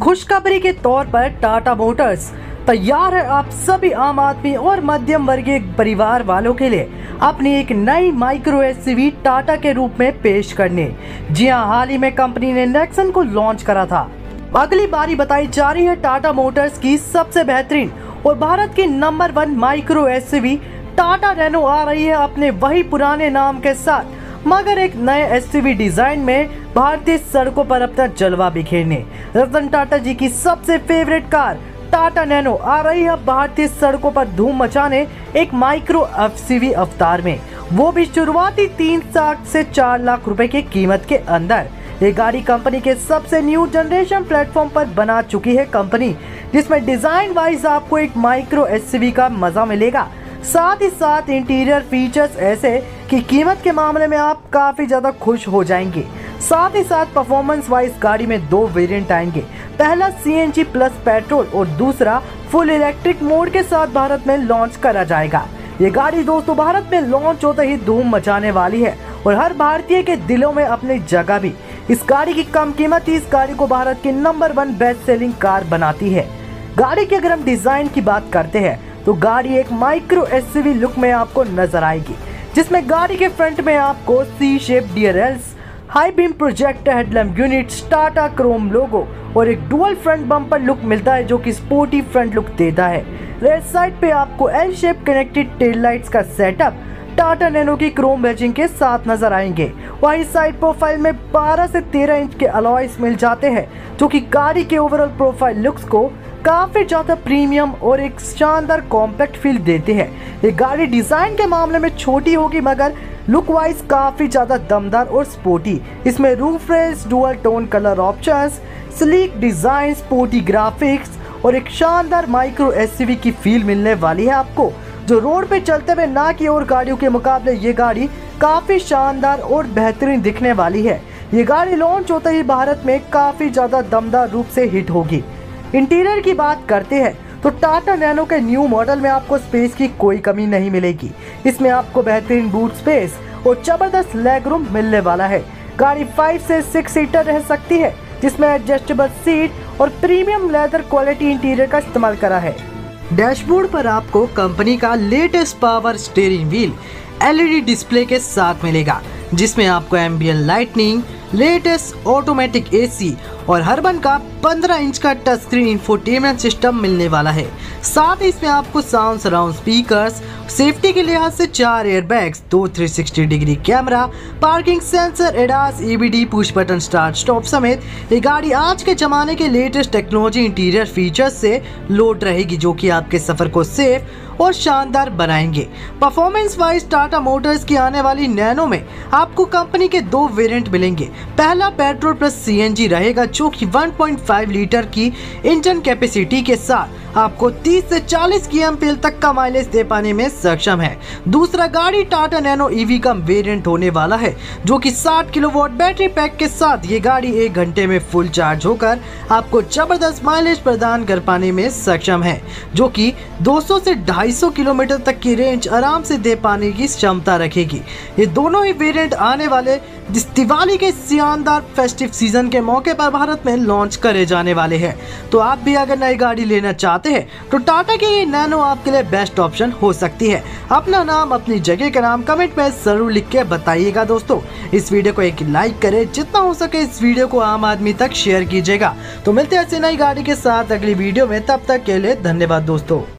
खुशखबरी के तौर पर टाटा मोटर्स तैयार है आप सभी आम आदमी और मध्यम वर्गीय परिवार वालों के लिए अपनी एक नई माइक्रो एसयूवी टाटा के रूप में पेश करने। जी हां, हाल ही में कंपनी ने नेक्सन को लॉन्च करा था। अगली बारी बताई जा रही है टाटा मोटर्स की सबसे बेहतरीन और भारत की number 1 micro SUV Tata Nano आ रही है अपने वही पुराने नाम के साथ, मगर एक नए एसयूवी डिजाइन में भारतीय सड़कों पर अपना जलवा बिखेरने। रतन टाटा जी की सबसे फेवरेट कार टाटा नैनो आ रही है भारतीय सड़कों पर धूम मचाने एक माइक्रो एसयूवी अवतार में, वो भी शुरुआती 3 लाख से 4 लाख रुपए की कीमत के अंदर। ये गाड़ी कंपनी के सबसे न्यू जनरेशन प्लेटफॉर्म पर बना चुकी है कंपनी, जिसमें डिजाइन वाइज आपको एक माइक्रो एसयूवी का मजा मिलेगा। साथ ही साथ इंटीरियर फीचर्स ऐसे कि कीमत के मामले में आप काफी ज्यादा खुश हो जाएंगे। साथ ही साथ परफॉर्मेंस वाइज गाड़ी में 2 वेरिएंट आएंगे, पहला सीएनजी प्लस पेट्रोल और दूसरा फुल इलेक्ट्रिक मोड के साथ भारत में लॉन्च करा जाएगा। ये गाड़ी दोस्तों भारत में लॉन्च होते ही धूम मचाने वाली है और हर भारतीय के दिलों में अपनी जगह भी। इस गाड़ी की कम कीमत इस गाड़ी को भारत की नंबर 1 बेस्ट सेलिंग कार बनाती है। गाड़ी की अगर हम डिजाइन की बात करते हैं तो गाड़ी एक माइक्रो एसयूवी लुक में आपको नजर आएगी, जिसमें गाड़ी के फ्रंट में आपको C shape DRLs, high beam projector headlamp unit, Tata chrome logo और एक डुअल फ्रंट बम्पर लुक मिलता है जो कि स्पोर्टी फ्रंट लुक देता है। रेड साइड पे आपको L shape connected tail lights का सेटअप टाटा नैनो की क्रोम बैजिंग के साथ नजर आएंगे। वहीं साइड प्रोफाइल में 12 से 13 इंच के अलॉयस मिल जाते हैं, जो कि गाड़ी के ओवरऑल प्रोफाइल लुक्स को काफी ज्यादा प्रीमियम और एक शानदार कॉम्पैक्ट फील देते हैं। ये गाड़ी डिजाइन के मामले में छोटी होगी मगर लुक वाइज काफी ज्यादा दमदार और स्पोर्टी। इसमें roof rails, dual tone colour options, sleek design, sporty graphics और एक शानदार माइक्रो एसयूवी की फील मिलने वाली है आपको, जो रोड पे चलते हुए ना की और गाड़ियों के मुकाबले ये गाड़ी काफी शानदार और बेहतरीन दिखने वाली है। ये गाड़ी लॉन्च होते ही भारत में काफी ज्यादा दमदार रूप से हिट होगी। इंटीरियर की बात करते हैं तो टाटा नैनो के न्यू मॉडल में आपको स्पेस की कोई कमी नहीं मिलेगी। इसमें आपको बेहतरीन बूट स्पेस और जबरदस्त लेग रूम मिलने वाला है। गाड़ी 5 से 6 सीटर रह सकती है, जिसमें एडजस्टेबल सीट और प्रीमियम लेदर क्वालिटी इंटीरियर का इस्तेमाल करा है। डैशबोर्ड पर आपको कंपनी का latest power steering wheel LED display के साथ मिलेगा, जिसमें आपको ambient lightning, latest automatic AC और हर्बन का 15 इंच का टच स्क्रीन इंफोटेनमेंट सिस्टम मिलने वाला है। साथ ही इसमें आपको साउंड सराउंड स्पीकर्स, सेफ्टी के लिहाज से 4 airbags, 2 360 degree camera, parking sensor, ADAS, EBD, push button start stop समेत ये गाड़ी आज के जमाने के लेटेस्ट टेक्नोलॉजी इंटीरियर फीचर्स से लोड रहेगी, जो कि आपके सफर को सेफ और शानदार बनाएंगे। परफॉर्मेंस वाइज टाटा मोटर्स की आने वाली नैनो में आपको कंपनी के 2 वेरिएंट मिलेंगे। पहला पेट्रोल प्लस सीएनजी रहेगा, जो कि 1.5 लीटर की इंजन कैपेसिटी के साथ आपको 30 से 40 kmpl तक का माइलेज दे पाने में सक्षम है। दूसरा गाड़ी टाटा नैनो ईवी का वेरिएंट होने वाला है, जो कि 60 किलोवाट बैटरी पैक के साथ ये गाड़ी 1 घंटे में फुल चार्ज होकर आपको जबरदस्त माइलेज प्रदान कर पाने में सक्षम है, जो कि 200 से 250 किलोमीटर तक की रेंज आराम से दे पाने की क्षमता रखेगी। ये दोनों ही वेरिएंट आने वाले दिवाली के शानदार फेस्टिव सीजन के मौके पर भारत में लॉन्च करे जाने वाले हैं। तो आप भी अगर नई गाड़ी लेना चाहते हैं तो टाटा की ये नैनो आपके लिए बेस्ट ऑप्शन हो सकती है। अपना नाम, अपनी जगह का नाम कमेंट में जरूर लिख के बताइएगा दोस्तों। इस वीडियो को एक लाइक करें, जितना हो सके इस वीडियो को आम आदमी तक शेयर कीजिएगा। तो मिलते हैं ऐसी नई गाड़ी के साथ अगली वीडियो में, तब तक के लिए धन्यवाद दोस्तों।